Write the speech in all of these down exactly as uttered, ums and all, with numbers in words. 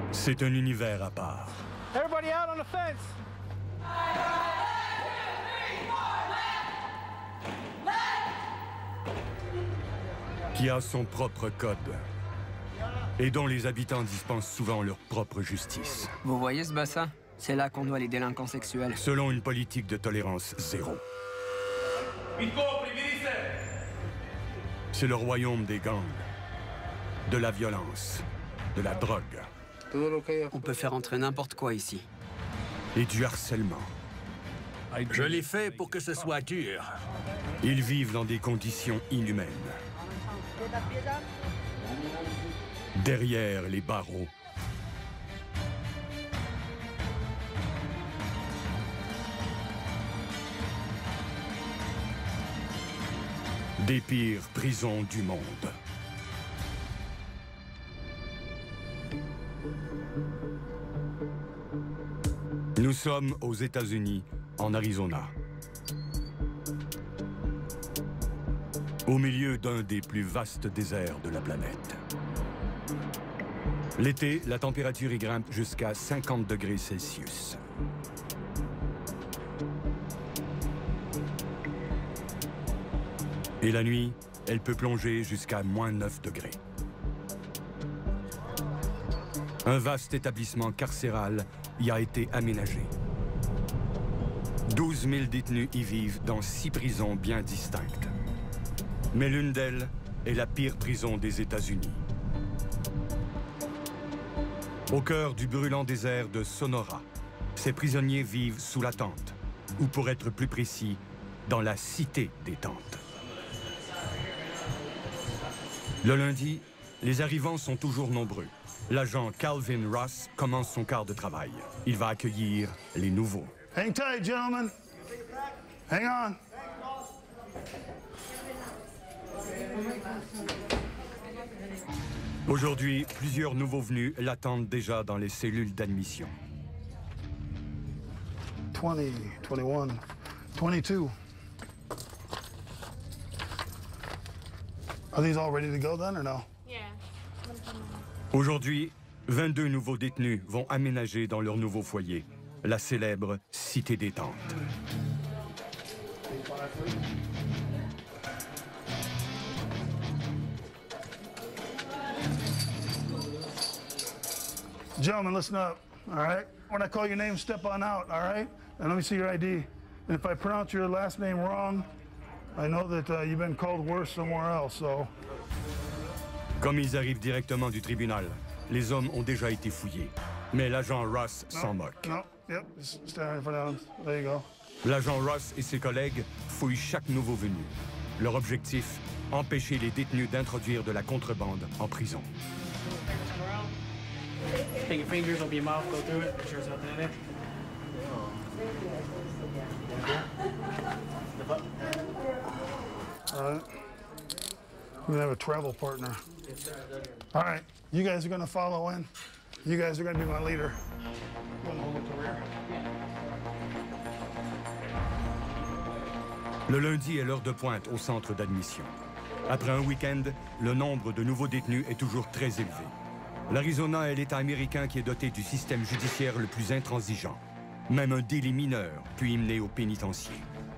C'est un univers à part. Everybody out on the fence. Qui a son propre code et dont les habitants dispensent souvent leur propre justice. Vous voyez ce bassin? C'est là qu'on doit les délinquants sexuels. Selon une politique de tolérance zéro. C'est le royaume des gangs, de la violence, de la drogue. On peut faire entrer n'importe quoi ici. Et du harcèlement. Je l'ai fait pour que ce soit dur. Ils vivent dans des conditions inhumaines. Derrière les barreaux. Des pires prisons du monde. Nous sommes aux États-Unis, en Arizona. Au milieu d'un des plus vastes déserts de la planète. L'été, la température y grimpe jusqu'à cinquante degrés Celsius. Et la nuit, elle peut plonger jusqu'à moins neuf degrés. Un vaste établissement carcéral y a été aménagé. douze mille détenus y vivent dans six prisons bien distinctes. Mais l'une d'elles est la pire prison des États-Unis. Au cœur du brûlant désert de Sonora, ces prisonniers vivent sous la tente, ou pour être plus précis, dans la cité des tentes. Le lundi, les arrivants sont toujours nombreux. L'agent Calvin Ross commence son quart de travail. Il va accueillir les nouveaux. Hang tight, gentlemen. Hang on. Aujourd'hui, plusieurs nouveaux venus l'attendent déjà dans les cellules d'admission. twenty, twenty-one, twenty-two. Are these all ready to go then or no? Yeah. Aujourd'hui, vingt-deux nouveaux détenus vont aménager dans leur nouveau foyer, la célèbre Cité des Tentes. Gentlemen, listen up, all right? When I call your name, step on out, all right? And let me see your I D. And if I pronounce your last name wrong, I know that uh, you've been called worse somewhere else, so... Comme ils arrivent directement du tribunal, les hommes ont déjà été fouillés. Mais l'agent Ross s'en moque. No, yep, just stand in front of them. There you go. L'agent Ross et ses collègues fouillent chaque nouveau venu. Leur objectif, empêcher les détenus d'introduire de la contrebande en prison. Take your fingers over your mouth, go through it, make sure there's nothing in there. Lift up. All right. We're gonna have a travel partner. All right, you guys are gonna follow in. You guys are gonna be my leader. I'm gonna hold it to the rear. Le lundi est l'heure de pointe au centre d'admission. Après un week-end, le nombre de nouveaux détenus est toujours très élevé. L'Arizona est l'État américain qui est doté du système judiciaire le plus intransigeant. Même un délit mineur peut y mener au pénitencier.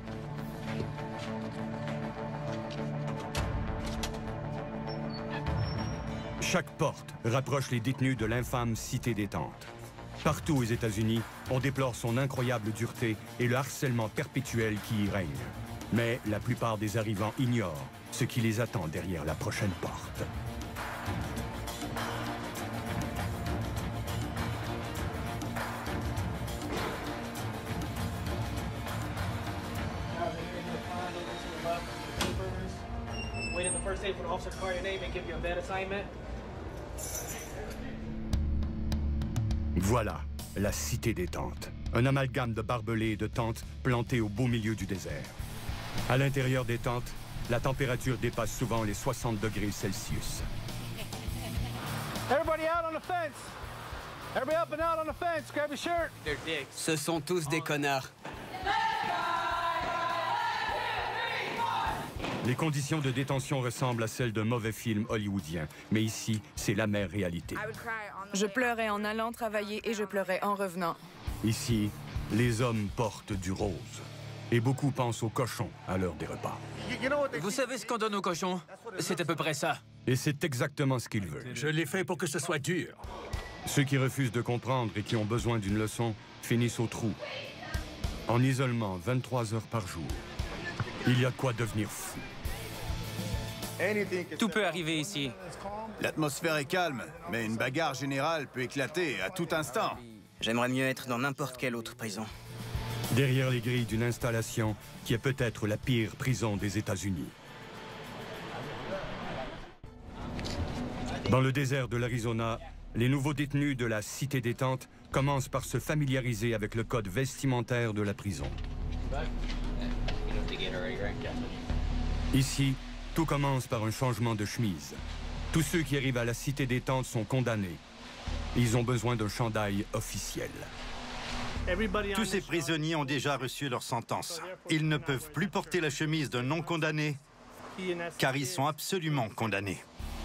Chaque porte rapproche les détenus de l'infâme Cité des Tentes. Partout aux États-Unis, on déplore son incroyable dureté et le harcèlement perpétuel qui y règne. Mais la plupart des arrivants ignorent ce qui les attend derrière la prochaine porte. Wait at the first day for the officer to call your name and give you a bed assignment. Voilà, la Cité des Tentes. Un amalgame de barbelés et de tentes plantées au beau milieu du désert. À l'intérieur des tentes, la température dépasse souvent les soixante degrés Celsius. Everybody out on the fence. Everybody up and out on the fence. Grab your shirt. They're dicks. Ce sont tous des connards. Les conditions de détention ressemblent à celles d'un mauvais film hollywoodien, mais ici, c'est l'amère réalité. Je pleurais en allant travailler et je pleurais en revenant. Ici, les hommes portent du rose. Et beaucoup pensent aux cochons à l'heure des repas. Vous savez ce qu'on donne aux cochons? C'est à peu près ça. Et c'est exactement ce qu'ils veulent. Je l'ai fait pour que ce soit dur. Ceux qui refusent de comprendre et qui ont besoin d'une leçon finissent au trou. En isolement vingt-trois heures par jour. Il y a de quoi devenir fou. Tout peut arriver ici. L'atmosphère est calme, mais une bagarre générale peut éclater à tout instant. J'aimerais mieux être dans n'importe quelle autre prison. Derrière les grilles d'une installation qui est peut-être la pire prison des États-Unis. Dans le désert de l'Arizona, les nouveaux détenus de la cité détente commencent par se familiariser avec le code vestimentaire de la prison. Ici, tout commence par un changement de chemise. Tous ceux qui arrivent à la cité détente sont condamnés. Ils ont besoin d'un chandail officiel. Tous ces prisonniers ont déjà reçu leur sentence. Ils ne peuvent plus porter la chemise d'un non-condamné, car ils sont absolument condamnés.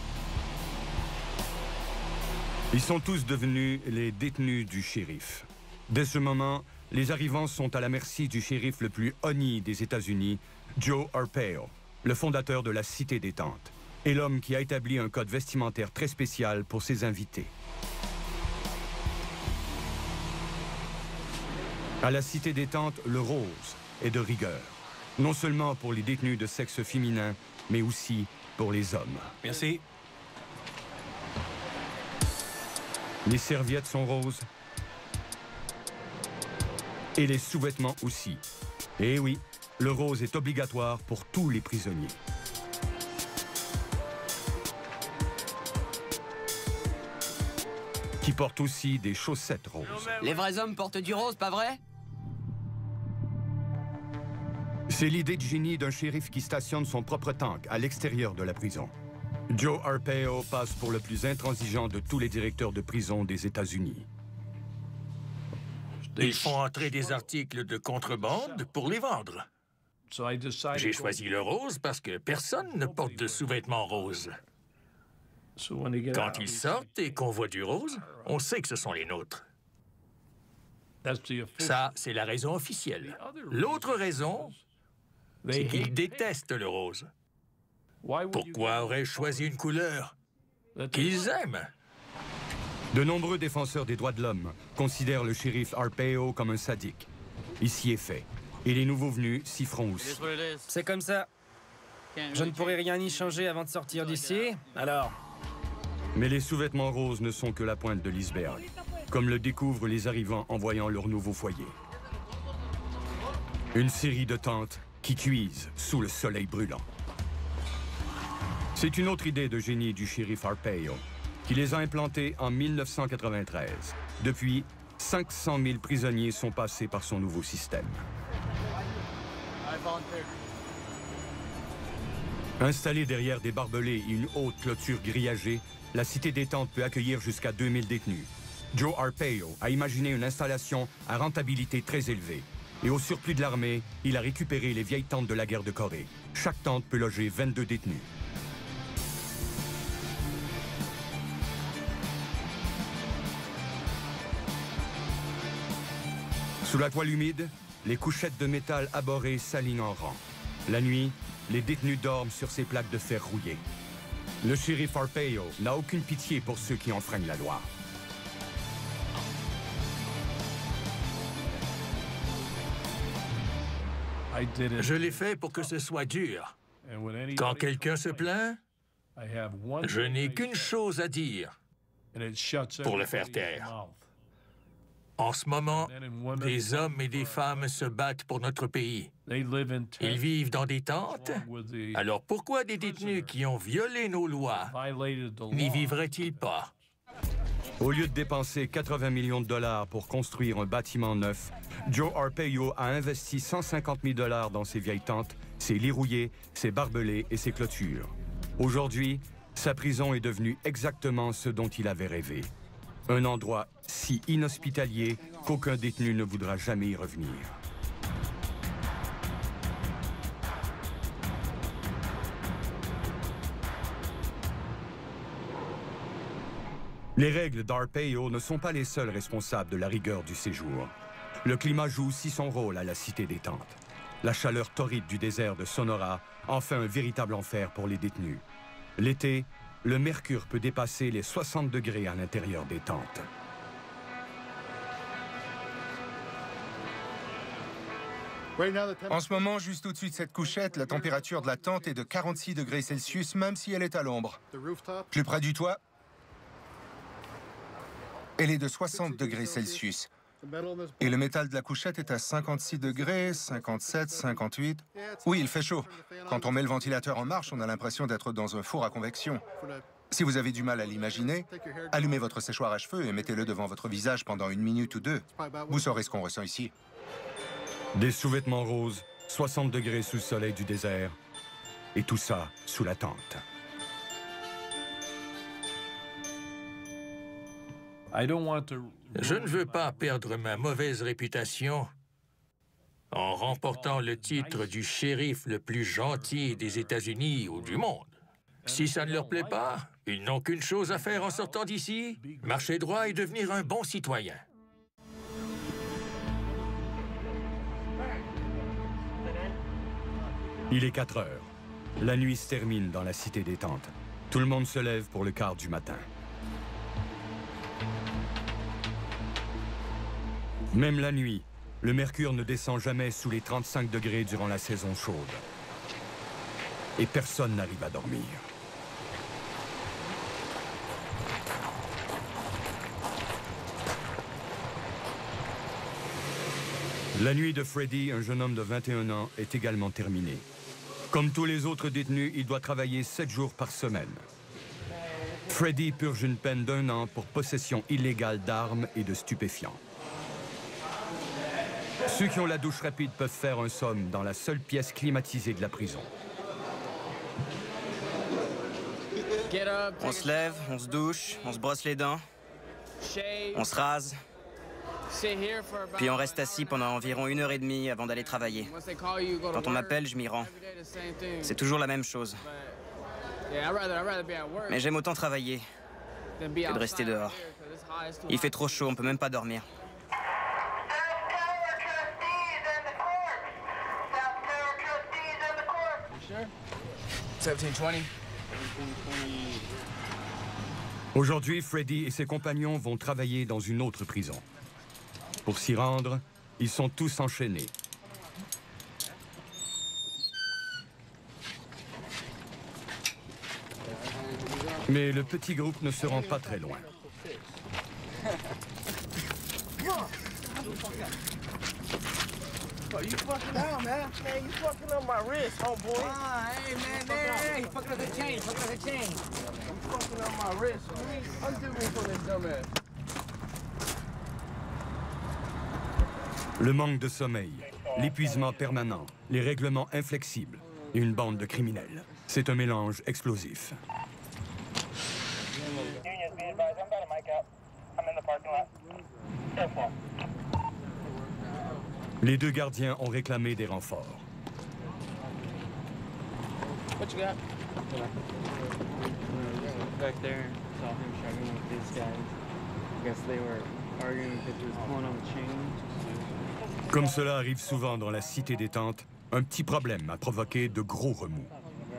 Ils sont tous devenus les détenus du shérif. Dès ce moment, les arrivants sont à la merci du shérif le plus honni des États-Unis, Joe Arpaio, le fondateur de la cité détente, et l'homme qui a établi un code vestimentaire très spécial pour ses invités. À la cité détente, le rose est de rigueur, non seulement pour les détenus de sexe féminin, mais aussi pour les hommes. Merci. Les serviettes sont roses. Et les sous-vêtements aussi. Et oui, le rose est obligatoire pour tous les prisonniers. Qui portent aussi des chaussettes roses. Les vrais hommes portent du rose, pas vrai? C'est l'idée de génie d'un shérif qui stationne son propre tank à l'extérieur de la prison. Joe Arpaio passe pour le plus intransigeant de tous les directeurs de prison des États-Unis. Ils font entrer des articles de contrebande pour les vendre. J'ai choisi le rose parce que personne ne porte de sous-vêtements roses. Quand ils sortent et qu'on voit du rose, on sait que ce sont les nôtres. Ça, c'est la raison officielle. L'autre raison, c'est qu'ils détestent le rose. Pourquoi aurais-je choisi une couleur qu'ils aiment? De nombreux défenseurs des droits de l'homme considèrent le shérif Arpaio comme un sadique. Ici est fait. Et les nouveaux venus s'y feront aussi. C'est comme ça. Je ne pourrai rien y changer avant de sortir d'ici, alors... Mais les sous-vêtements roses ne sont que la pointe de l'iceberg, comme le découvrent les arrivants en voyant leur nouveau foyer. Une série de tentes qui cuisent sous le soleil brûlant. C'est une autre idée de génie du shérif Arpaio, qui les a implantés en mille neuf cent quatre-vingt-treize. Depuis, cinq cent mille prisonniers sont passés par son nouveau système. Installée derrière des barbelés et une haute clôture grillagée, la cité détente peut accueillir jusqu'à deux mille détenus. Joe Arpaio a imaginé une installation à rentabilité très élevée. Et au surplus de l'armée, il a récupéré les vieilles tentes de la guerre de Corée. Chaque tente peut loger vingt-deux détenus. Sous la toile humide, les couchettes de métal abordées s'alignent en rang. La nuit, les détenus dorment sur ces plaques de fer rouillées. Le shérif Arpaio n'a aucune pitié pour ceux qui enfreignent la loi. Je l'ai fait pour que ce soit dur. Quand quelqu'un se plaint, je n'ai qu'une chose à dire pour le faire taire. En ce moment, des hommes et des femmes se battent pour notre pays. Ils vivent dans des tentes. Alors pourquoi des détenus qui ont violé nos lois n'y vivraient-ils pas? Au lieu de dépenser quatre-vingts millions de dollars pour construire un bâtiment neuf, Joe Arpaio a investi cent cinquante mille dollars dans ses vieilles tentes, ses lits rouillés, ses barbelés et ses clôtures. Aujourd'hui, sa prison est devenue exactement ce dont il avait rêvé. Un endroit si inhospitalier qu'aucun détenu ne voudra jamais y revenir. Les règles d'Arpaio ne sont pas les seules responsables de la rigueur du séjour. Le climat joue aussi son rôle à la cité détente. La chaleur torride du désert de Sonora en fait un véritable enfer pour les détenus. L'été, le mercure peut dépasser les soixante degrés à l'intérieur des tentes. En ce moment, juste au-dessus de cette couchette, la température de la tente est de quarante-six degrés Celsius, même si elle est à l'ombre. Plus près du toit, elle est de soixante degrés Celsius. Et le métal de la couchette est à cinquante-six degrés, cinquante-sept, cinquante-huit. Oui, il fait chaud. Quand on met le ventilateur en marche, on a l'impression d'être dans un four à convection. Si vous avez du mal à l'imaginer, allumez votre séchoir à cheveux et mettez-le devant votre visage pendant une minute ou deux. Vous saurez ce qu'on ressent ici. Des sous-vêtements roses, soixante degrés sous le soleil du désert, et tout ça sous la tente. Je ne veux pas perdre ma mauvaise réputation en remportant le titre du shérif le plus gentil des États-Unis ou du monde. Si ça ne leur plaît pas, ils n'ont qu'une chose à faire en sortant d'ici, marcher droit et devenir un bon citoyen. Il est quatre heures. La nuit se termine dans la cité détente. Tout le monde se lève pour le quart du matin. Même la nuit, le mercure ne descend jamais sous les trente-cinq degrés durant la saison chaude. Et personne n'arrive à dormir. La nuit de Freddy, un jeune homme de vingt et un ans, est également terminée. Comme tous les autres détenus, il doit travailler sept jours par semaine. Freddy purge une peine d'un an pour possession illégale d'armes et de stupéfiants. Ceux qui ont la douche rapide peuvent faire un somme dans la seule pièce climatisée de la prison. On se lève, on se douche, on se brosse les dents, on se rase, puis on reste assis pendant environ une heure et demie avant d'aller travailler. Quand on m'appelle, je m'y rends. C'est toujours la même chose. Mais j'aime autant travailler que de rester dehors. Il fait trop chaud, on peut même pas dormir. Aujourd'hui, Freddy et ses compagnons vont travailler dans une autre prison. Pour s'y rendre, ils sont tous enchaînés. Mais le petit groupe ne se rend pas très loin. Oh, you fucking down, man. Man, you fucking up my wrist, homeboy. Ah, hey, man, man, hey, fucking up the chain, fucking up the chain. You fucking up my wrist, man. Undo me from this dumbass. Le manque de sommeil, l'épuisement permanent, les règlements inflexibles et une bande de criminels. C'est un mélange explosif. Les deux gardiens ont réclamé des renforts. What you got? Back there, saw him struggling with these guys. I guess they were arguing if it was pulling on the chain. Comme cela arrive souvent dans la cité détente, un petit problème a provoqué de gros remous.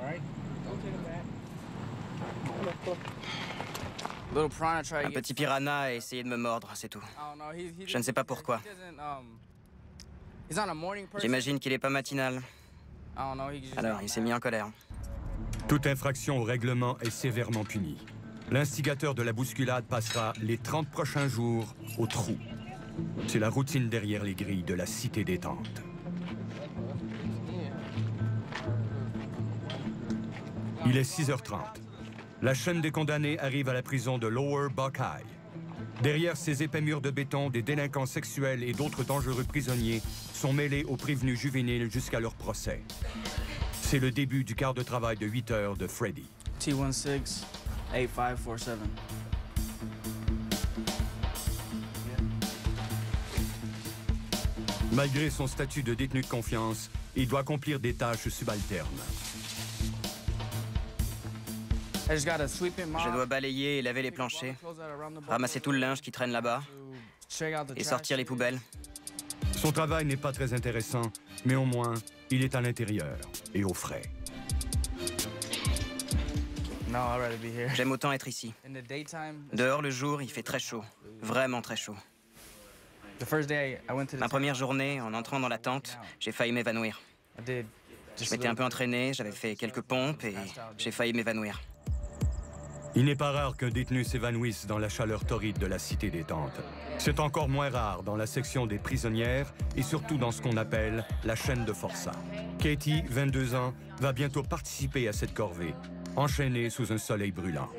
Un petit piranha a essayé de me mordre, c'est tout. Je ne sais pas pourquoi. J'imagine qu'il n'est pas matinal. Alors, il s'est mis en colère. Toute infraction au règlement est sévèrement punie. L'instigateur de la bousculade passera les trente prochains jours au trou. C'est la routine derrière les grilles de la cité détente. Il est six heures trente. La chaîne des condamnés arrive à la prison de Lower Buckeye. Derrière ces épais murs de béton, des délinquants sexuels et d'autres dangereux prisonniers sont mêlés aux prévenus juvéniles jusqu'à leur procès. C'est le début du quart de travail de huit heures de Freddy. T sixteen, eight five four seven. Malgré son statut de détenu de confiance, il doit accomplir des tâches subalternes. Je dois balayer et laver les planchers, ramasser tout le linge qui traîne là-bas et sortir les poubelles. Son travail n'est pas très intéressant, mais au moins, il est à l'intérieur et au frais. J'aime autant être ici. Dehors, le jour, il fait très chaud. Vraiment très chaud. Ma première journée, en entrant dans la tente, j'ai failli m'évanouir. Je m'étais un peu entraîné, j'avais fait quelques pompes et j'ai failli m'évanouir. Il n'est pas rare qu'un détenu s'évanouisse dans la chaleur torride de la cité détente. C'est encore moins rare dans la section des prisonnières et surtout dans ce qu'on appelle la chaîne de Forçat. Katie, vingt-deux ans, va bientôt participer à cette corvée, enchaînée sous un soleil brûlant.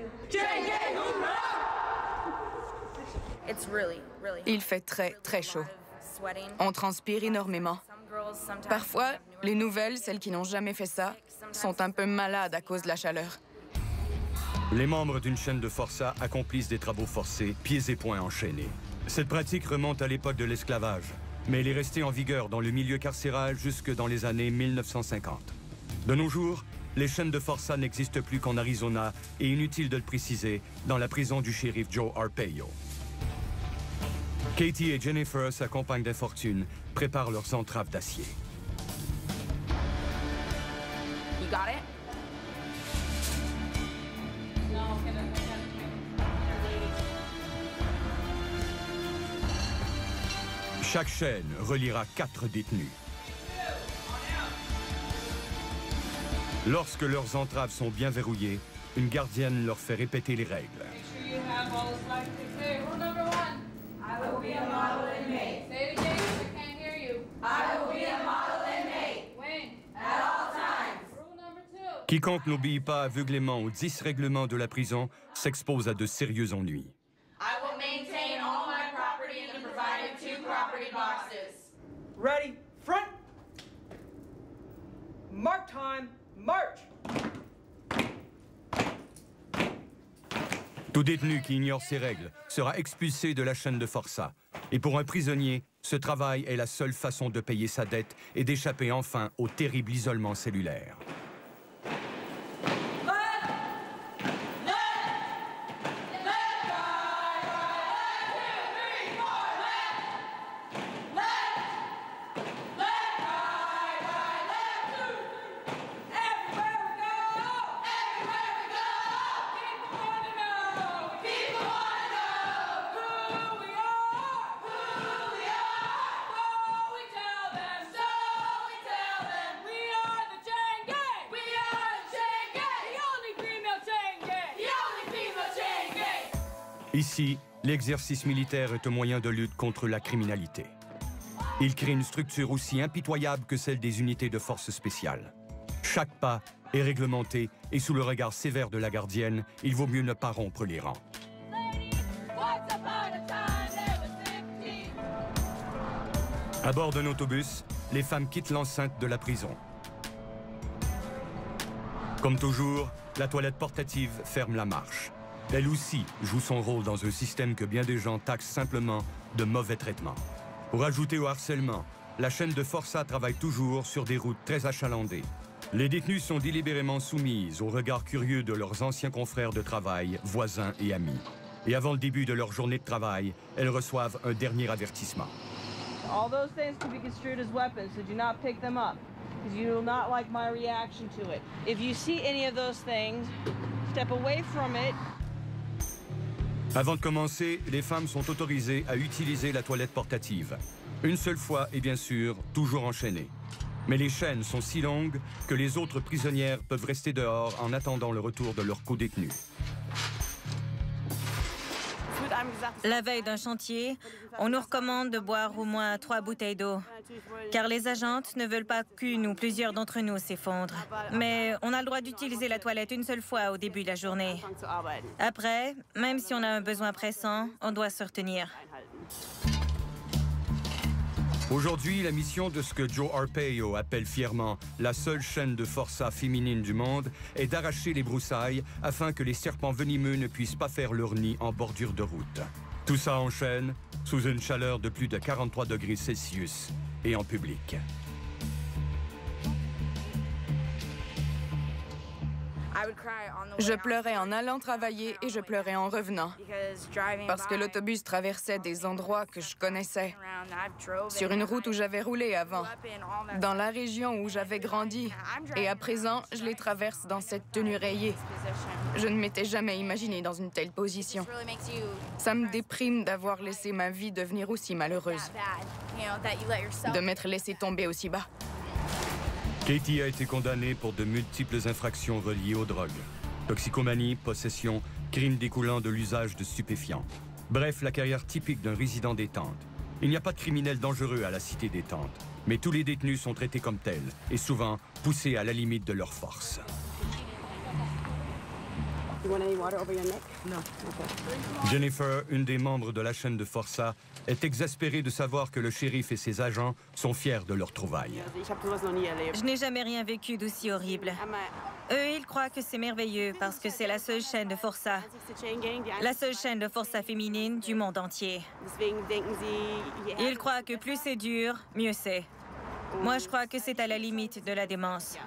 Il fait très, très chaud. On transpire énormément. Parfois, les nouvelles, celles qui n'ont jamais fait ça, sont un peu malades à cause de la chaleur. Les membres d'une chaîne de Forçat accomplissent des travaux forcés, pieds et poings enchaînés. Cette pratique remonte à l'époque de l'esclavage, mais elle est restée en vigueur dans le milieu carcéral jusque dans les années mille neuf cent cinquante. De nos jours, les chaînes de Forçat n'existent plus qu'en Arizona et, inutile de le préciser, dans la prison du shérif Joe Arpaio. Katie et Jennifer, sa compagne d'infortune, préparent leurs entraves d'acier. You got it? Chaque chaîne reliera quatre détenus. Lorsque leurs entraves sont bien verrouillées, une gardienne leur fait répéter les règles. Quiconque n'obéit pas aveuglément aux dix règlements de la prison s'expose à de sérieux ennuis. Ready, front. Mark time, march. Tout détenu qui ignore ces règles sera expulsé de la chaîne de Forçat. Et pour un prisonnier, ce travail est la seule façon de payer sa dette et d'échapper enfin au terrible isolement cellulaire. Ici, l'exercice militaire est un moyen de lutte contre la criminalité. Il crée une structure aussi impitoyable que celle des unités de forces spéciales. Chaque pas est réglementé et sous le regard sévère de la gardienne, il vaut mieux ne pas rompre les rangs. À bord d'un autobus, les femmes quittent l'enceinte de la prison. Comme toujours, la toilette portative ferme la marche. Elle aussi joue son rôle dans un système que bien des gens taxent simplement de mauvais traitement. Pour ajouter au harcèlement, la chaîne de Forçat travaille toujours sur des routes très achalandées. Les détenus sont délibérément soumises au regard curieux de leurs anciens confrères de travail, voisins et amis. Et avant le début de leur journée de travail, elles reçoivent un dernier avertissement. All those things can be construed as weapons, so do not pick them up, because you will not like my reaction to it. If you see any of those things, step away from it. Avant de commencer, les femmes sont autorisées à utiliser la toilette portative. Une seule fois et bien sûr, toujours enchaînées. Mais les chaînes sont si longues que les autres prisonnières peuvent rester dehors en attendant le retour de leurs co-détenus. La veille d'un chantier, on nous recommande de boire au moins trois bouteilles d'eau, car les agentes ne veulent pas qu'une ou plusieurs d'entre nous s'effondrent. Mais on a le droit d'utiliser la toilette une seule fois au début de la journée. Après, même si on a un besoin pressant, on doit se retenir. Aujourd'hui, la mission de ce que Joe Arpaio appelle fièrement la seule chaîne de Forçat féminine du monde est d'arracher les broussailles afin que les serpents venimeux ne puissent pas faire leur nid en bordure de route. Tout ça en chaîne, sous une chaleur de plus de quarante-trois degrés Celsius et en public. Je pleurais en allant travailler et je pleurais en revenant. Parce que l'autobus traversait des endroits que je connaissais. Sur une route où j'avais roulé avant. Dans la région où j'avais grandi. Et à présent, je les traverse dans cette tenue rayée. Je ne m'étais jamais imaginé dans une telle position. Ça me déprime d'avoir laissé ma vie devenir aussi malheureuse. De m'être laissé tomber aussi bas. Katie a été condamnée pour de multiples infractions reliées aux drogues. Toxicomanie, possession, crimes découlant de l'usage de stupéfiants. Bref, la carrière typique d'un résident détente. Il n'y a pas de criminels dangereux à la cité détente, mais tous les détenus sont traités comme tels et souvent poussés à la limite de leur force. Jennifer, une des membres de la chaîne de Força, est exaspérée de savoir que le shérif et ses agents sont fiers de leur trouvaille. Je n'ai jamais rien vécu d'aussi horrible. Eux, ils croient que c'est merveilleux parce que c'est la seule chaîne de Força. La seule chaîne de Força féminine du monde entier. Ils croient que plus c'est dur, mieux c'est. Moi, je crois que c'est à la limite de la démence.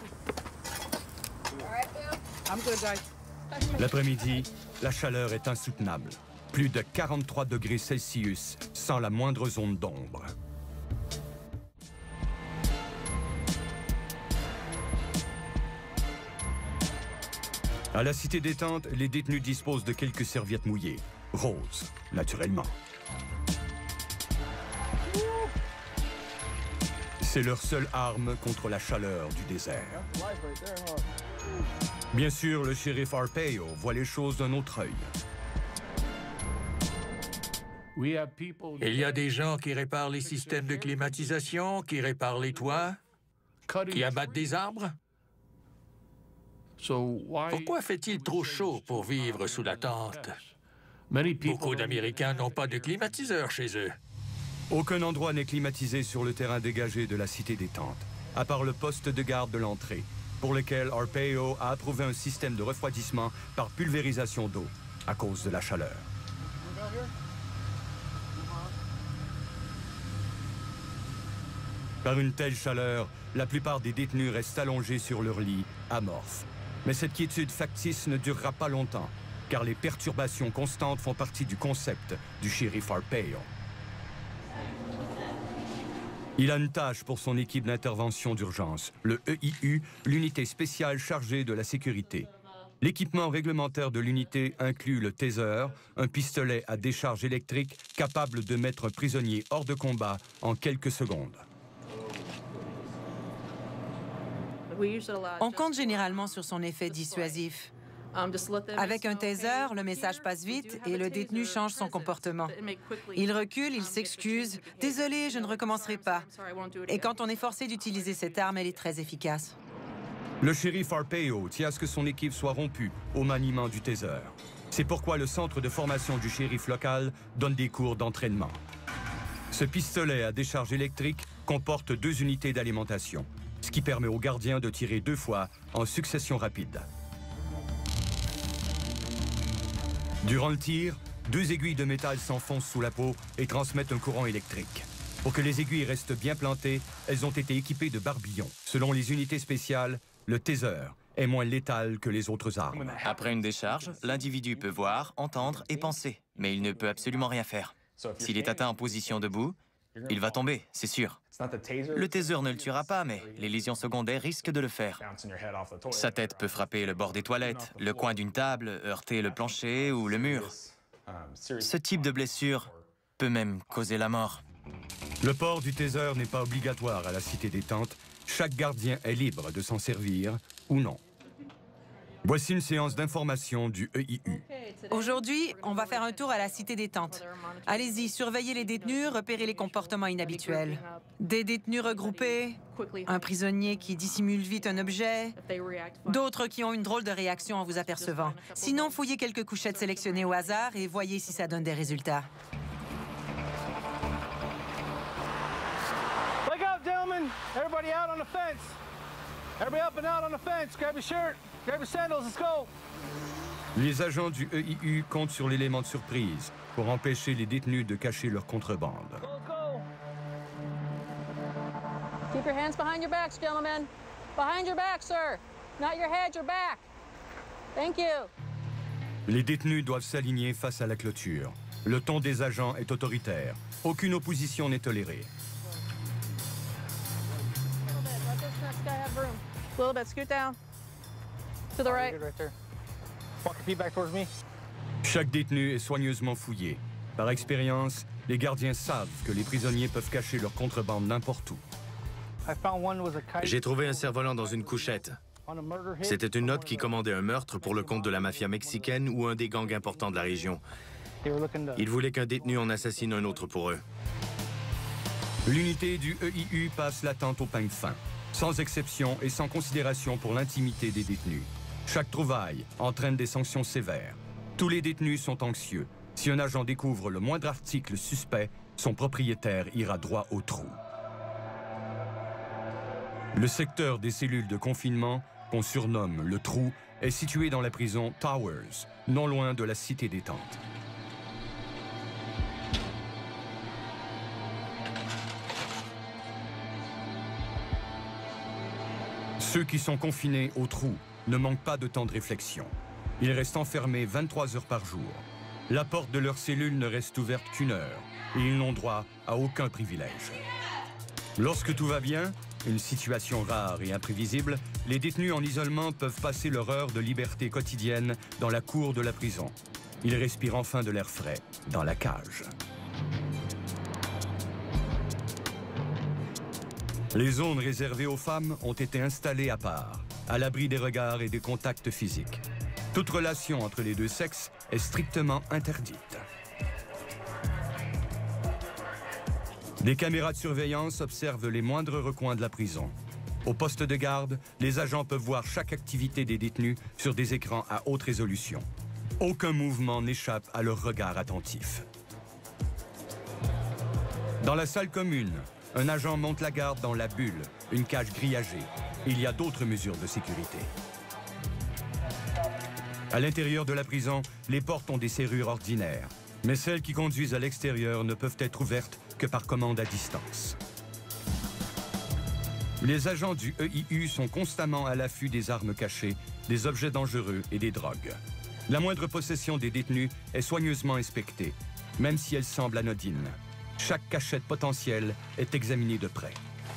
L'après-midi, la chaleur est insoutenable. Plus de quarante-trois degrés Celsius sans la moindre zone d'ombre. À la cité détente, les détenus disposent de quelques serviettes mouillées. Roses, naturellement. C'est leur seule arme contre la chaleur du désert. Bien sûr, le shérif Arpaio voit les choses d'un autre œil. Il y a des gens qui réparent les systèmes de climatisation, qui réparent les toits, qui abattent des arbres. Pourquoi fait-il trop chaud pour vivre sous la tente? Beaucoup d'Américains n'ont pas de climatiseur chez eux. Aucun endroit n'est climatisé sur le terrain dégagé de la cité détente, à part le poste de garde de l'entrée, pour lequel Arpaio a approuvé un système de refroidissement par pulvérisation d'eau, à cause de la chaleur. Par une telle chaleur, la plupart des détenus restent allongés sur leur lit, amorphes. Mais cette quiétude factice ne durera pas longtemps, car les perturbations constantes font partie du concept du shérif Arpaio. Il a une tâche pour son équipe d'intervention d'urgence, le E I U, l'unité spéciale chargée de la sécurité. L'équipement réglementaire de l'unité inclut le taser, un pistolet à décharge électrique capable de mettre un prisonnier hors de combat en quelques secondes. On compte généralement sur son effet dissuasif. Avec un taser, le message passe vite et le détenu change son comportement. Il recule, il s'excuse. « Désolé, je ne recommencerai pas. » Et quand on est forcé d'utiliser cette arme, elle est très efficace. Le shérif Arpaio tient à ce que son équipe soit rompue au maniement du taser. C'est pourquoi le centre de formation du shérif local donne des cours d'entraînement. Ce pistolet à décharge électrique comporte deux unités d'alimentation, ce qui permet aux gardiens de tirer deux fois en succession rapide. Durant le tir, deux aiguilles de métal s'enfoncent sous la peau et transmettent un courant électrique. Pour que les aiguilles restent bien plantées, elles ont été équipées de barbillons. Selon les unités spéciales, le taser est moins létal que les autres armes. Après une décharge, l'individu peut voir, entendre et penser, mais il ne peut absolument rien faire. S'il est atteint en position debout, il va tomber, c'est sûr. Le taser ne le tuera pas, mais les lésions secondaires risquent de le faire. Sa tête peut frapper le bord des toilettes, le coin d'une table, heurter le plancher ou le mur. Ce type de blessure peut même causer la mort. Le port du taser n'est pas obligatoire à la cité détente. Chaque gardien est libre de s'en servir ou non. Voici une séance d'information du E I U. Aujourd'hui, on va faire un tour à la cité détente. Allez-y, surveillez les détenus, repérez les comportements inhabituels. Des détenus regroupés, un prisonnier qui dissimule vite un objet, d'autres qui ont une drôle de réaction en vous apercevant. Sinon, fouillez quelques couchettes sélectionnées au hasard et voyez si ça donne des résultats. Look out, gentlemen! Everybody out on the fence! Everybody up and out on the fence! Grab your shirt! Grab your sandals, let's go! Les agents du E I U comptent sur l'élément de surprise pour empêcher les détenus de cacher leur contrebande. Keep your hands behind your backs, gentlemen. Behind your back, sir. Not your head, your back. Thank you. Les détenus doivent s'aligner face à la clôture. Le ton des agents est autoritaire. Aucune opposition n'est tolérée. A little bit, scoot down. To the right. Walk your feet back towards me. Chaque détenu est soigneusement fouillé. Par expérience, les gardiens savent que les prisonniers peuvent cacher leur contrebande n'importe où. J'ai trouvé un cerf-volant dans une couchette. C'était une note qui commandait un meurtre pour le compte de la mafia mexicaine ou un des gangs importants de la région. Ils voulaient qu'un détenu en assassine un autre pour eux. L'unité du E I U passe l'attente au peigne fin, sans exception et sans considération pour l'intimité des détenus. Chaque trouvaille entraîne des sanctions sévères. Tous les détenus sont anxieux. Si un agent découvre le moindre article suspect, son propriétaire ira droit au trou. Le secteur des cellules de confinement, qu'on surnomme le trou, est situé dans la prison Towers, non loin de la cité détente. Ceux qui sont confinés au trou ne manquent pas de temps de réflexion. Ils restent enfermés vingt-trois heures par jour. La porte de leur cellule ne reste ouverte qu'une heure et ils n'ont droit à aucun privilège. Lorsque tout va bien, une situation rare et imprévisible, les détenus en isolement peuvent passer leur heure de liberté quotidienne dans la cour de la prison. Ils respirent enfin de l'air frais dans la cage. Les zones réservées aux femmes ont été installées à part, à l'abri des regards et des contacts physiques. Toute relation entre les deux sexes est strictement interdite. Des caméras de surveillance observent les moindres recoins de la prison. Au poste de garde, les agents peuvent voir chaque activité des détenus sur des écrans à haute résolution. Aucun mouvement n'échappe à leur regard attentif. Dans la salle commune, un agent monte la garde dans la bulle, une cage grillagée. Il y a d'autres mesures de sécurité. À l'intérieur de la prison, les portes ont des serrures ordinaires, mais celles qui conduisent à l'extérieur ne peuvent être ouvertes que par commande à distance. Les agents du E I U sont constamment à l'affût des armes cachées, des objets dangereux et des drogues. La moindre possession des détenus est soigneusement inspectée, même si elle semble anodine. Chaque cachette potentielle est examinée de près.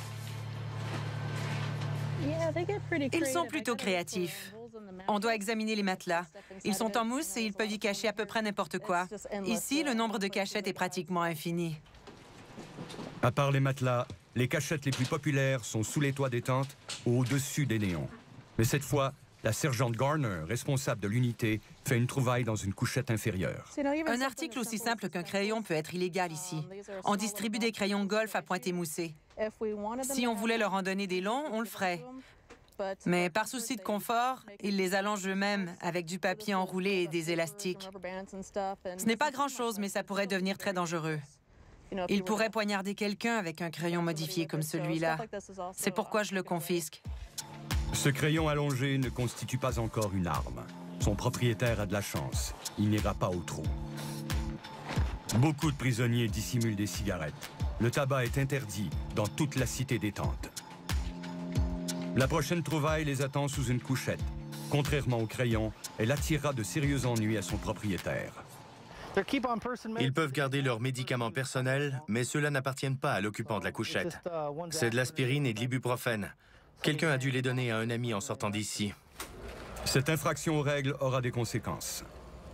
Ils sont plutôt créatifs. On doit examiner les matelas. Ils sont en mousse et ils peuvent y cacher à peu près n'importe quoi. Ici, le nombre de cachettes est pratiquement infini. À part les matelas, les cachettes les plus populaires sont sous les toits des tentes ou au-dessus des néons. Mais cette fois, la sergente Garner, responsable de l'unité, fait une trouvaille dans une couchette inférieure. Un article aussi simple qu'un crayon peut être illégal ici. On distribue des crayons golf à pointe émoussée. Si on voulait leur en donner des longs, on le ferait. Mais par souci de confort, ils les allongent eux-mêmes avec du papier enroulé et des élastiques. Ce n'est pas grand-chose, mais ça pourrait devenir très dangereux. Ils pourraient poignarder quelqu'un avec un crayon modifié comme celui-là. C'est pourquoi je le confisque. Ce crayon allongé ne constitue pas encore une arme. Son propriétaire a de la chance. Il n'ira pas au trou. Beaucoup de prisonniers dissimulent des cigarettes. Le tabac est interdit dans toute la cité détente. La prochaine trouvaille les attend sous une couchette. Contrairement au crayon, elle attirera de sérieux ennuis à son propriétaire. Ils peuvent garder leurs médicaments personnels, mais ceux-là n'appartiennent pas à l'occupant de la couchette. C'est de l'aspirine et de l'ibuprofène. Quelqu'un a dû les donner à un ami en sortant d'ici. Cette infraction aux règles aura des conséquences.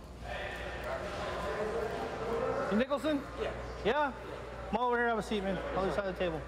Nicholson? Yeah? Come over here, have a seat, man. On the other side of the table.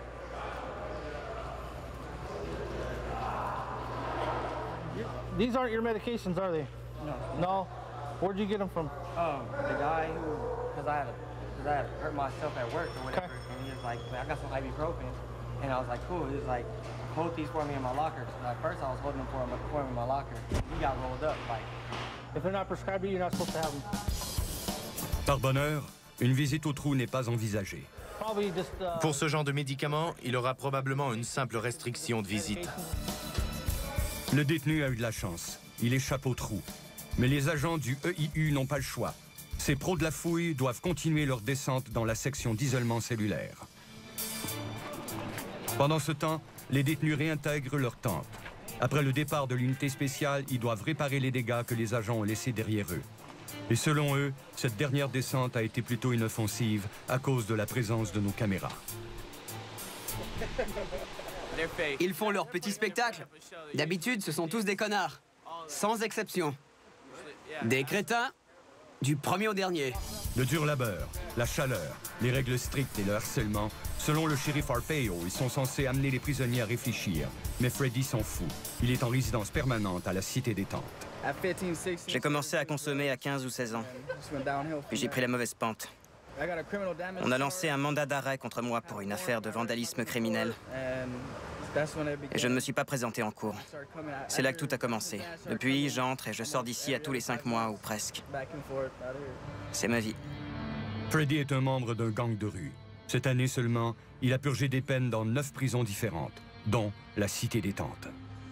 These aren't your medications, are they? No. No? Where'd you get them from? Um, the guy who, because I had, cause I had hurt myself at work or whatever, okay. And he was like, I got some ibuprofen, and I was like, cool. He was like, hold these for me in my locker. So at first I was holding them for him, for him in my locker. He got rolled up, like. If they're not prescribed, you're not supposed to have them. Par bonheur, une visite au trou n'est pas envisagée. Pour ce genre de médicaments, il aura probablement une simple restriction de visite. Le détenu a eu de la chance. Il échappe au trou. Mais les agents du E I U n'ont pas le choix. Ces pros de la fouille doivent continuer leur descente dans la section d'isolement cellulaire. Pendant ce temps, les détenus réintègrent leur tente. Après le départ de l'unité spéciale, ils doivent réparer les dégâts que les agents ont laissés derrière eux. Et selon eux, cette dernière descente a été plutôt inoffensive à cause de la présence de nos caméras. Ils font leur petit spectacle. D'habitude, ce sont tous des connards. Sans exception. Des crétins, du premier au dernier. Le dur labeur, la chaleur, les règles strictes et le harcèlement. Selon le shérif Arpaio, ils sont censés amener les prisonniers à réfléchir. Mais Freddy s'en fout. Il est en résidence permanente à la Cité Détente. J'ai commencé à consommer à quinze ou seize ans. Puis j'ai pris la mauvaise pente. On a lancé un mandat d'arrêt contre moi pour une affaire de vandalisme criminel. Et je ne me suis pas présenté en cours. C'est là que tout a commencé. Depuis, j'entre et je sors d'ici à tous les cinq mois ou presque. C'est ma vie. Freddy est un membre d'un gang de rue. Cette année seulement, il a purgé des peines dans neuf prisons différentes, dont la Cité Détente.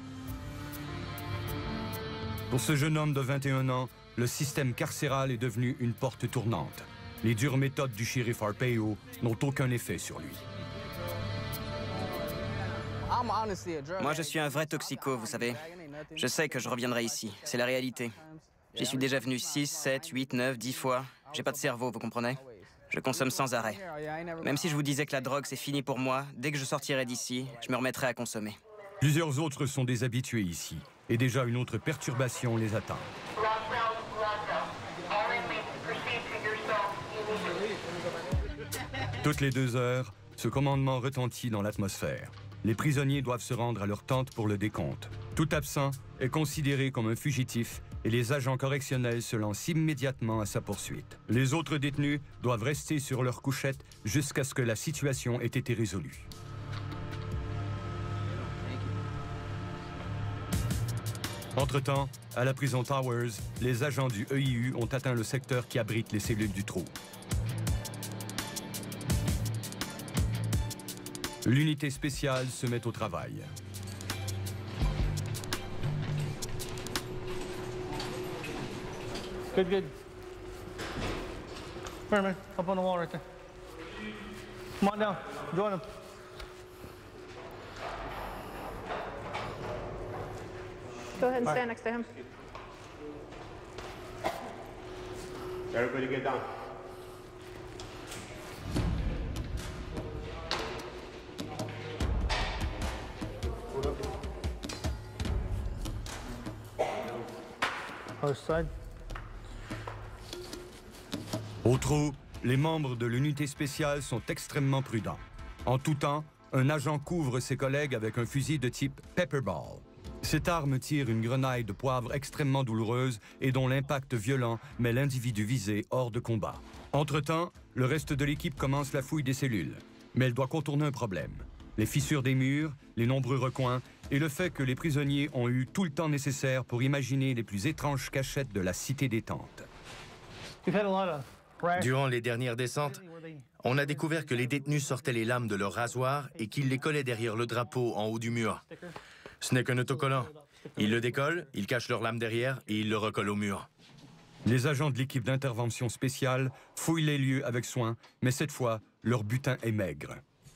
Pour ce jeune homme de vingt et un ans, le système carcéral est devenu une porte tournante. Les dures méthodes du shérif Arpaio n'ont aucun effet sur lui. Moi, je suis un vrai toxico, vous savez. Je sais que je reviendrai ici. C'est la réalité. J'y suis déjà venu six, sept, huit, neuf, dix fois. J'ai pas de cerveau, vous comprenez? Je consomme sans arrêt. Même si je vous disais que la drogue, c'est fini pour moi, dès que je sortirai d'ici, je me remettrai à consommer. Plusieurs autres sont des habitués ici. Et déjà une autre perturbation les attend. Toutes les deux heures, ce commandement retentit dans l'atmosphère. Les prisonniers doivent se rendre à leur tente pour le décompte. Tout absent est considéré comme un fugitif et les agents correctionnels se lancent immédiatement à sa poursuite. Les autres détenus doivent rester sur leur couchette jusqu'à ce que la situation ait été résolue. Entre-temps, à la prison Towers, les agents du E I U ont atteint le secteur qui abrite les cellules du trou. L'unité spéciale se met au travail. Good, good. Here, man. Up on the wall right there. Come on down. Join them. Go ahead and stand next to him. Everybody get down. Other side. Au trou, les membres de l'unité spéciale sont extrêmement prudents. En tout temps, un agent couvre ses collègues avec un fusil de type Pepperball. Cette arme tire une grenaille de poivre extrêmement douloureuse et dont l'impact violent met l'individu visé hors de combat. Entre-temps, le reste de l'équipe commence la fouille des cellules. Mais elle doit contourner un problème. Les fissures des murs, les nombreux recoins et le fait que les prisonniers ont eu tout le temps nécessaire pour imaginer les plus étranges cachettes de la Cité Détente. Durant les dernières descentes, on a découvert que les détenus sortaient les lames de leur rasoir et qu'ils les collaient derrière le drapeau en haut du mur. Ce n'est qu'un autocollant. Ils le décollent, ils cachent leur lame derrière et ils le recollent au mur. Les agents de l'équipe d'intervention spéciale fouillent les lieux avec soin, mais cette fois, leur butin est maigre.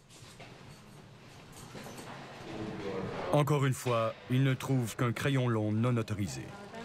Encore une fois, ils ne trouvent qu'un crayon long non autorisé.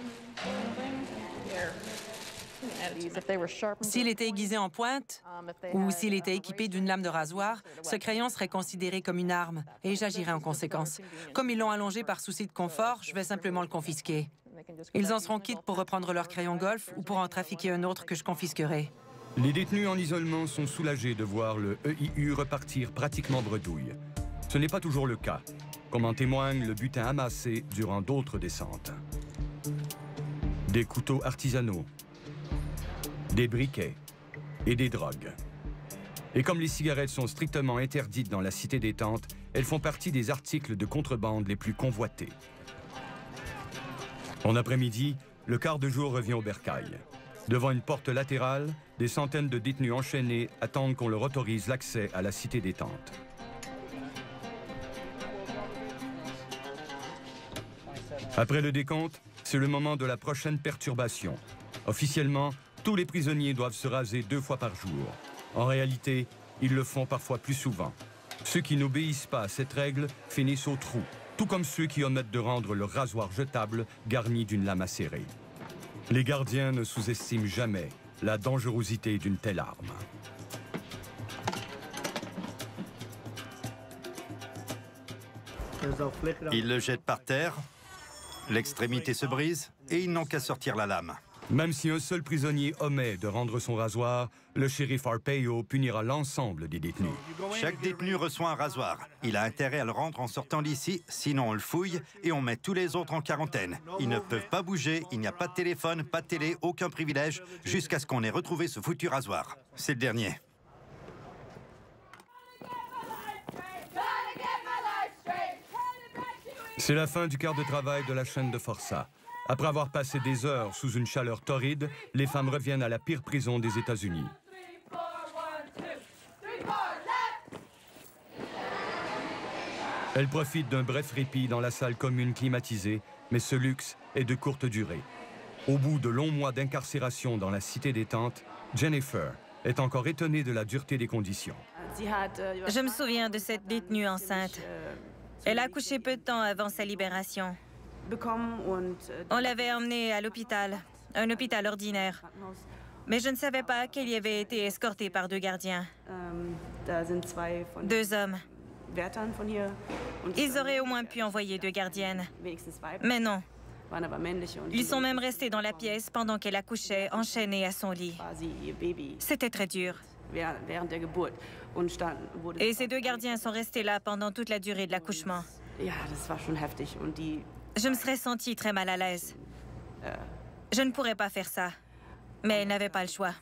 S'il était aiguisé en pointe ou s'il était équipé d'une lame de rasoir, ce crayon serait considéré comme une arme et j'agirais en conséquence. Comme ils l'ont allongé par souci de confort, je vais simplement le confisquer. Ils en seront quittes pour reprendre leur crayon golf ou pour en trafiquer un autre que je confisquerai. Les détenus en isolement sont soulagés de voir le E I U repartir pratiquement bredouille. Ce n'est pas toujours le cas, comme en témoigne le butin amassé durant d'autres descentes. Des couteaux artisanaux, des briquets et des drogues. Et comme les cigarettes sont strictement interdites dans la Cité Détente, elles font partie des articles de contrebande les plus convoités. En après-midi, le quart de jour revient au bercail. Devant une porte latérale, des centaines de détenus enchaînés attendent qu'on leur autorise l'accès à la Cité Détente. Après le décompte, c'est le moment de la prochaine perturbation. Officiellement, tous les prisonniers doivent se raser deux fois par jour. En réalité, ils le font parfois plus souvent. Ceux qui n'obéissent pas à cette règle finissent au trou, tout comme ceux qui omettent de rendre leur rasoir jetable garni d'une lame acérée. Les gardiens ne sous-estiment jamais la dangerosité d'une telle arme. Ils le jettent par terre, l'extrémité se brise et ils n'ont qu'à sortir la lame. Même si un seul prisonnier omet de rendre son rasoir, le shérif Arpaio punira l'ensemble des détenus. Chaque détenu reçoit un rasoir. Il a intérêt à le rendre en sortant d'ici, sinon on le fouille et on met tous les autres en quarantaine. Ils ne peuvent pas bouger, il n'y a pas de téléphone, pas de télé, aucun privilège, jusqu'à ce qu'on ait retrouvé ce foutu rasoir. C'est le dernier. C'est la fin du quart de travail de la chaîne de Forçat. Après avoir passé des heures sous une chaleur torride, les femmes reviennent à la pire prison des États-Unis. Elles profitent d'un bref répit dans la salle commune climatisée, mais ce luxe est de courte durée. Au bout de longs mois d'incarcération dans la cité détente, Jennifer est encore étonnée de la dureté des conditions. Je me souviens de cette détenue enceinte. Elle a accouché peu de temps avant sa libération. On l'avait emmenée à l'hôpital, un hôpital ordinaire. Mais je ne savais pas qu'elle y avait été escortée par deux gardiens. Deux hommes. Ils auraient au moins pu envoyer deux gardiennes. Mais non. Ils sont même restés dans la pièce pendant qu'elle accouchait, enchaînée à son lit. C'était très dur. Et ces deux gardiens sont restés là pendant toute la durée de l'accouchement. Je me serais sentie très mal à l'aise. Je ne pourrais pas faire ça. Mais elle n'avait pas le choix.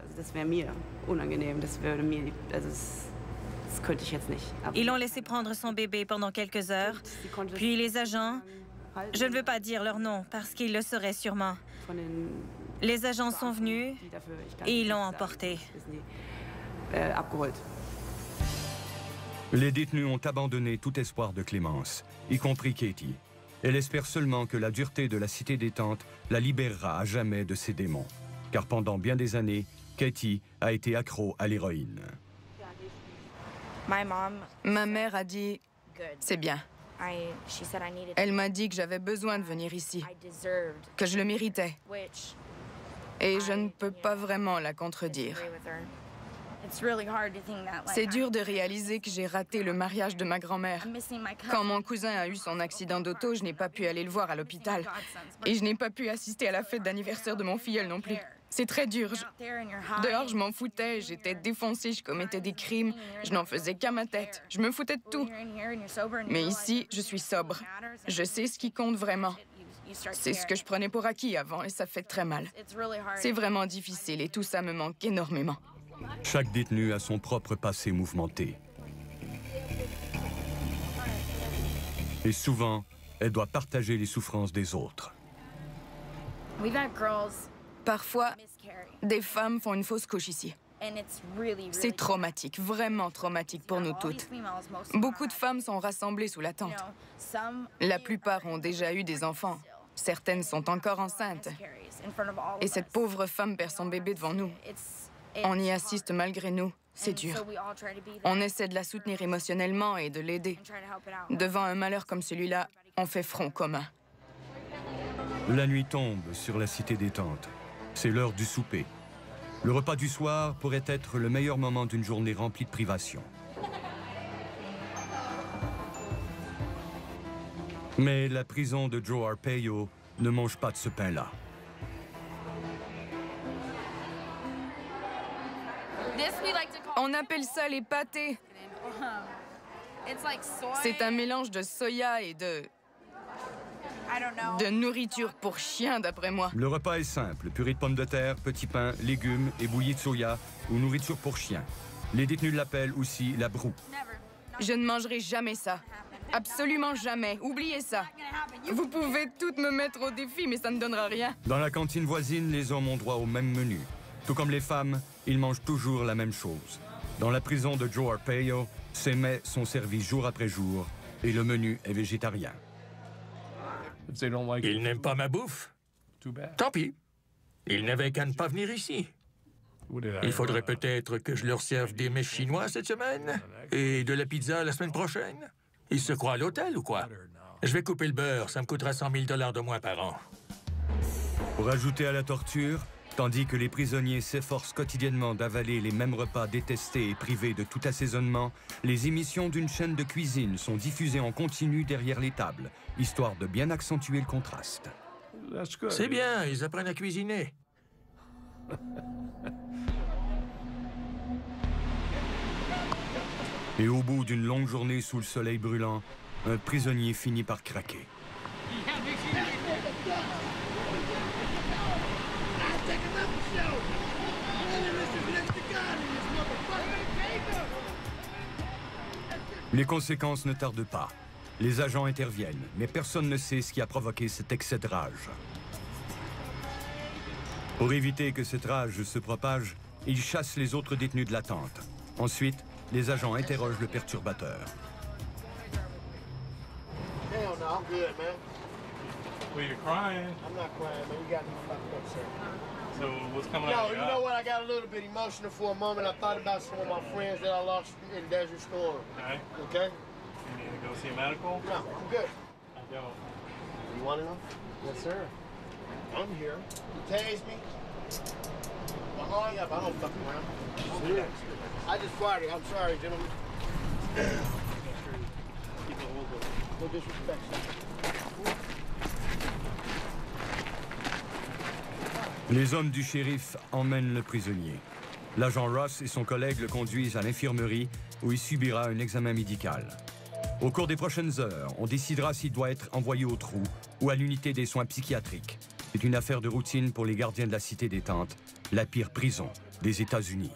Ils l'ont laissé prendre son bébé pendant quelques heures. Puis les agents, je ne veux pas dire leur nom parce qu'ils le sauraient sûrement. Les agents sont venus et ils l'ont emporté. Les détenus ont abandonné tout espoir de clémence, y compris Katie. Elle espère seulement que la dureté de la cité détente la libérera à jamais de ses démons. Car pendant bien des années, Katie a été accro à l'héroïne. Ma mère a dit « c'est bien ». Elle m'a dit que j'avais besoin de venir ici, que je le méritais. Et je ne peux pas vraiment la contredire. C'est dur de réaliser que j'ai raté le mariage de ma grand-mère. Quand mon cousin a eu son accident d'auto, je n'ai pas pu aller le voir à l'hôpital. Et je n'ai pas pu assister à la fête d'anniversaire de mon filleul non plus. C'est très dur. Je... Dehors, je m'en foutais. J'étais défoncée, je commettais des crimes. Je n'en faisais qu'à ma tête. Je me foutais de tout. Mais ici, je suis sobre. Je sais ce qui compte vraiment. C'est ce que je prenais pour acquis avant et ça fait très mal. C'est vraiment difficile et tout ça me manque énormément. Chaque détenu a son propre passé mouvementé. Et souvent, elle doit partager les souffrances des autres. Parfois, des femmes font une fausse couche ici. C'est traumatique, vraiment traumatique pour nous toutes. Beaucoup de femmes sont rassemblées sous la tente. La plupart ont déjà eu des enfants. Certaines sont encore enceintes. Et cette pauvre femme perd son bébé devant nous. On y assiste malgré nous. C'est dur. On essaie de la soutenir émotionnellement et de l'aider. Devant un malheur comme celui-là, on fait front commun. La nuit tombe sur la cité détente. C'est l'heure du souper. Le repas du soir pourrait être le meilleur moment d'une journée remplie de privations. Mais la prison de Joe Arpaio ne mange pas de ce pain-là. On appelle ça les pâtés. C'est un mélange de soya et de... de nourriture pour chien, d'après moi. Le repas est simple. Purée de pommes de terre, petits pains, légumes et bouillie de soya ou nourriture pour chien. Les détenus l'appellent aussi la broue. Je ne mangerai jamais ça. Absolument jamais. Oubliez ça. Vous pouvez toutes me mettre au défi, mais ça ne donnera rien. Dans la cantine voisine, les hommes ont droit au même menu. Tout comme les femmes, ils mangent toujours la même chose. Dans la prison de Joe Arpaio, ces mets sont servis jour après jour et le menu est végétarien. Ils n'aiment pas ma bouffe. Tant pis. Ils n'avaient qu'à ne pas venir ici. Il faudrait peut-être que je leur serve des mets chinois cette semaine et de la pizza la semaine prochaine. Ils se croient à l'hôtel ou quoi? Je vais couper le beurre, ça me coûtera cent mille dollars de moins par an. Pour ajouter à la torture, tandis que les prisonniers s'efforcent quotidiennement d'avaler les mêmes repas détestés et privés de tout assaisonnement, les émissions d'une chaîne de cuisine sont diffusées en continu derrière les tables, histoire de bien accentuer le contraste. C'est bien, ils apprennent à cuisiner. Et au bout d'une longue journée sous le soleil brûlant, un prisonnier finit par craquer. Les conséquences ne tardent pas. Les agents interviennent, mais personne ne sait ce qui a provoqué cet excès de rage. Pour éviter que cette rage se propage, ils chassent les autres détenus de la tente. Ensuite, les agents interrogent le perturbateur. Hell no, I'm good, man. Well, you're crying. I'm not crying, man. You got me fucked up, sir. So what's coming Yo, out of your you know eye? what? I got a little bit emotional for a moment. I thought about some of my friends that I lost in Desert Storm. Okay. Okay? You need to go see a medical? No, I'm good. I don't. You want to know? Yes, sir. I'm here. You tased me. Behind you, but I don't fuck around. Serious. I just fired it. I'm sorry, gentlemen. No disrespect, sir. Les hommes du shérif emmènent le prisonnier. L'agent Ross et son collègue le conduisent à l'infirmerie où il subira un examen médical. Au cours des prochaines heures, on décidera s'il doit être envoyé au trou ou à l'unité des soins psychiatriques. C'est une affaire de routine pour les gardiens de la cité détente, la pire prison des États-Unis.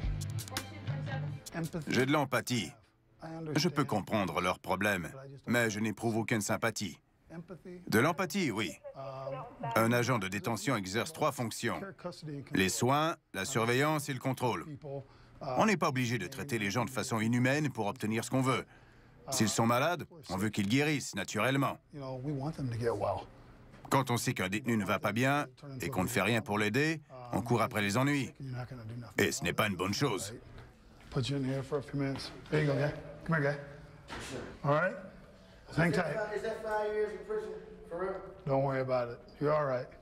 J'ai de l'empathie. Je peux comprendre leurs problèmes, mais je n'éprouve aucune sympathie. De l'empathie, oui. Un agent de détention exerce trois fonctions. Les soins, la surveillance et le contrôle. On n'est pas obligé de traiter les gens de façon inhumaine pour obtenir ce qu'on veut. S'ils sont malades, on veut qu'ils guérissent, naturellement. Quand on sait qu'un détenu ne va pas bien et qu'on ne fait rien pour l'aider, on court après les ennuis. Et ce n'est pas une bonne chose. Put you in here for a few minutes. There you go, guy. Come here, guy. All right? Hang tight. Is that five years in prison? For real? Don't worry about it. You're all right.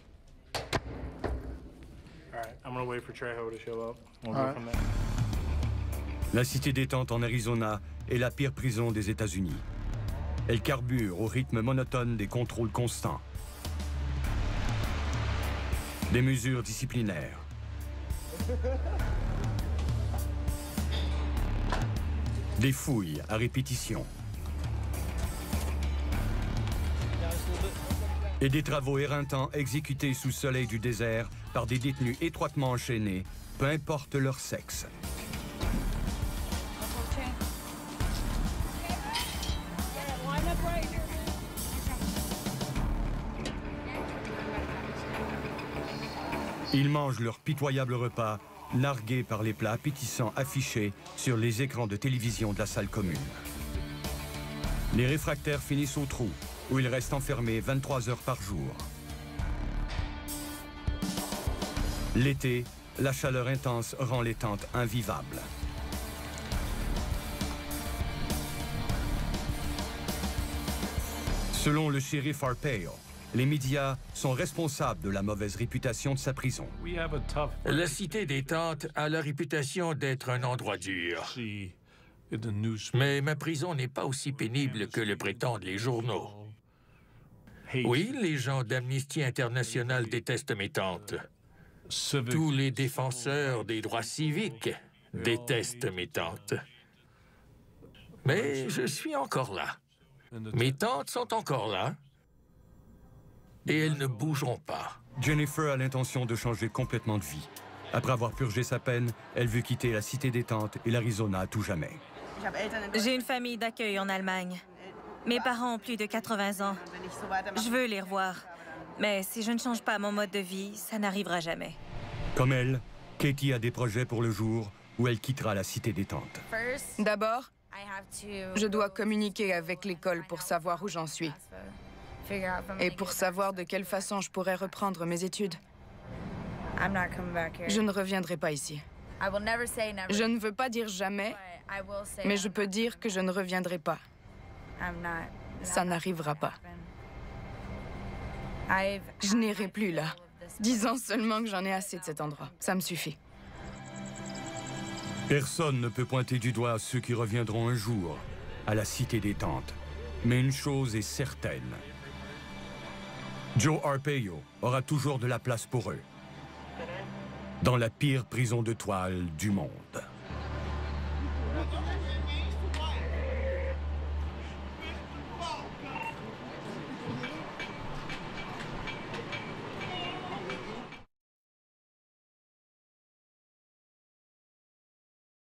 All right, I'm gonna wait for Trejo to show up. We'll All go right. from there. La cité détente en Arizona est la pire prison des États-Unis. Elle carbure au rythme monotone des contrôles constants. Des mesures disciplinaires. Des fouilles à répétition. Et des travaux éreintants exécutés sous soleil du désert par des détenus étroitement enchaînés, peu importe leur sexe. Ils mangent leur pitoyable repas, nargués par les plats appétissants affichés sur les écrans de télévision de la salle commune. Les réfractaires finissent au trou, où ils restent enfermés vingt-trois heures par jour. L'été, la chaleur intense rend les tentes invivables. Selon le shérif Arpaio, les médias sont responsables de la mauvaise réputation de sa prison. La cité détente a la réputation d'être un endroit dur. Mais ma prison n'est pas aussi pénible que le prétendent les journaux. Oui, les gens d'Amnesty International détestent mes tentes. Tous les défenseurs des droits civiques détestent mes tentes. Mais je suis encore là. Mes tentes sont encore là. Et elles ne bougeront pas. Jennifer a l'intention de changer complètement de vie. Après avoir purgé sa peine, elle veut quitter la cité détente et l'Arizona à tout jamais. J'ai une famille d'accueil en Allemagne. Mes parents ont plus de quatre-vingts ans. Je veux les revoir. Mais si je ne change pas mon mode de vie, ça n'arrivera jamais. Comme elle, Katie a des projets pour le jour où elle quittera la cité détente. D'abord, je dois communiquer avec l'école pour savoir où j'en suis. Et pour savoir de quelle façon je pourrais reprendre mes études. Je ne reviendrai pas ici. Je ne veux pas dire jamais, mais je peux dire que je ne reviendrai pas. Ça n'arrivera pas. Je n'irai plus là. Disons seulement que j'en ai assez de cet endroit. Ça me suffit. Personne ne peut pointer du doigt ceux qui reviendront un jour à la Cité des Tentes. Mais une chose est certaine. Joe Arpaio aura toujours de la place pour eux. Dans la pire prison de toile du monde.